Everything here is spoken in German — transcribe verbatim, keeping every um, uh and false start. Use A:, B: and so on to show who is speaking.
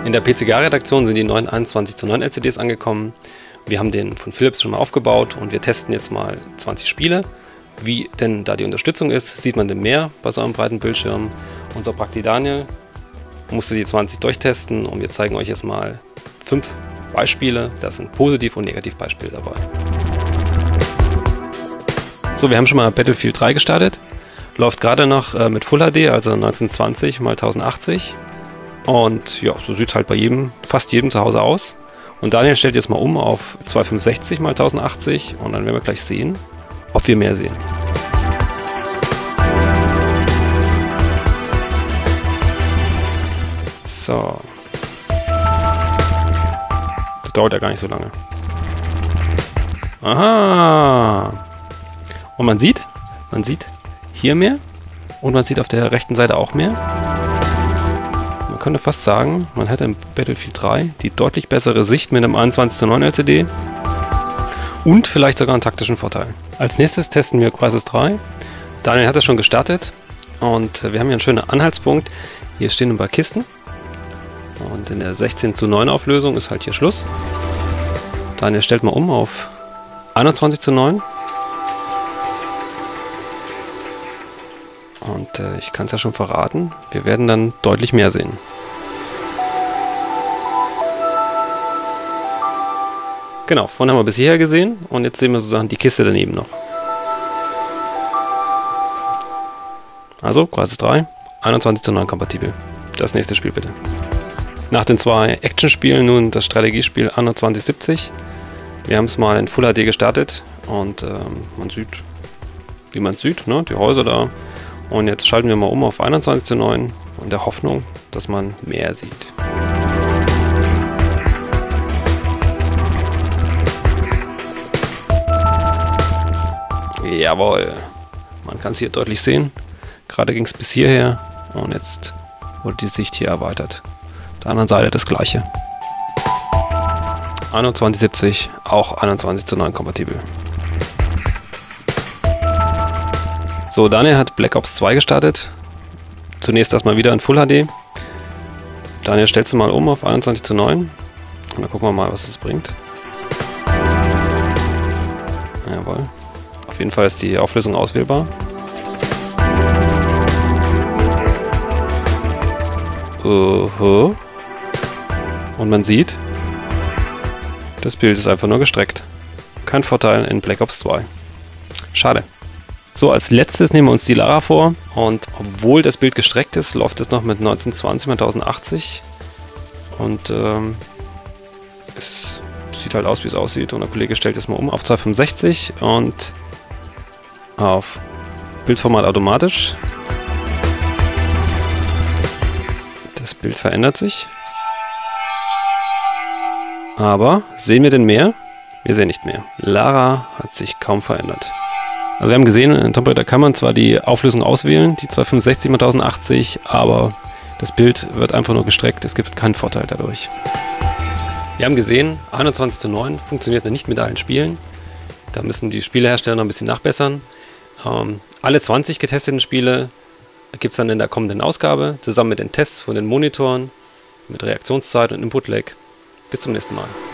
A: In der P C G A-Redaktion sind die neuen einundzwanzig zu neun L C Ds angekommen. Wir haben den von Philips schon mal aufgebaut und wir testen jetzt mal zwanzig Spiele. Wie denn da die Unterstützung ist, sieht man denn mehr bei so einem breiten Bildschirm. Unser Prakti Daniel musste die zwanzig durchtesten und wir zeigen euch jetzt mal fünf Beispiele. Da sind Positiv- und Negativbeispiele dabei. So, wir haben schon mal Battlefield drei gestartet. Läuft gerade noch äh, mit Full H D, also neunzehnhundertzwanzig mal tausendachtzig. Und ja, so sieht es halt bei jedem, fast jedem zu Hause aus. Und Daniel stellt jetzt mal um auf zweitausendfünfhundertsechzig mal tausendachtzig und dann werden wir gleich sehen, ob wir mehr sehen. So. Das dauert ja gar nicht so lange. Aha! Und man sieht, man sieht hier mehr und man sieht auf der rechten Seite auch mehr. Man könnte fast sagen, man hätte im Battlefield drei die deutlich bessere Sicht mit einem einundzwanzig zu neun L C D und vielleicht sogar einen taktischen Vorteil. Als nächstes testen wir Crysis drei. Daniel hat das schon gestartet und wir haben hier einen schönen Anhaltspunkt. Hier stehen ein paar Kisten und in der sechzehn zu neun Auflösung ist halt hier Schluss. Daniel stellt mal um auf einundzwanzig zu neun. Und äh, ich kann es ja schon verraten, wir werden dann deutlich mehr sehen. Genau, vorhin haben wir bis hierher gesehen und jetzt sehen wir sozusagen die Kiste daneben noch. Also, Crysis drei, einundzwanzig zu neun kompatibel. Das nächste Spiel bitte. Nach den zwei Action-Spielen nun das Strategiespiel Anno zwanzig siebzig. Wir haben es mal in Full H D gestartet und ähm, man sieht, wie man es sieht, ne, die Häuser da. Und jetzt schalten wir mal um auf einundzwanzig zu neun in der Hoffnung, dass man mehr sieht. Jawohl, man kann es hier deutlich sehen. Gerade ging es bis hierher und jetzt wurde die Sicht hier erweitert. Auf der anderen Seite das gleiche. Anno zwanzig siebzig, auch einundzwanzig zu neun kompatibel. So, Daniel hat Black Ops zwei gestartet. Zunächst erstmal wieder in Full H D. Daniel, stellst du mal um auf einundzwanzig zu neun. Und dann gucken wir mal, was es bringt. Jawohl. Auf jeden Fall ist die Auflösung auswählbar. Uh-huh. Und man sieht, das Bild ist einfach nur gestreckt. Kein Vorteil in Black Ops zwei. Schade. So, als letztes nehmen wir uns die Lara vor und obwohl das Bild gestreckt ist, läuft es noch mit neunzehnhundertzwanzig mal tausendachtzig und ähm, es sieht halt aus, wie es aussieht und der Kollege stellt es mal um auf zweihundertfünfundsechzig und auf Bildformat automatisch. Das Bild verändert sich. Aber sehen wir denn mehr? Wir sehen nicht mehr. Lara hat sich kaum verändert. Also wir haben gesehen, in Tomb Raider kann man zwar die Auflösung auswählen, die zweihundertfünfundsechzig mal tausendachtzig, aber das Bild wird einfach nur gestreckt, es gibt keinen Vorteil dadurch. Wir haben gesehen, einundzwanzig zu neun funktioniert noch nicht mit allen Spielen. Da müssen die Spielehersteller noch ein bisschen nachbessern. Ähm, alle zwanzig getesteten Spiele gibt es dann in der kommenden Ausgabe, zusammen mit den Tests von den Monitoren, mit Reaktionszeit und Input-Lag. Bis zum nächsten Mal.